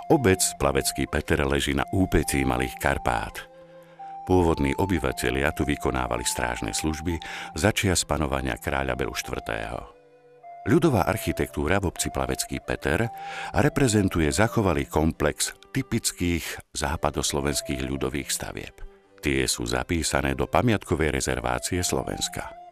Obec Plavecký Peter leží na úpetí Malých Karpát. Pôvodní obyvatelia tu vykonávali strážne služby začias panovania kráľa Belu IV. Ľudová architektúra v obci Plavecký Peter reprezentuje zachovalý komplex typických západoslovenských ľudových stavieb. Tie sú zapísané do pamiatkovej rezervácie Slovenska.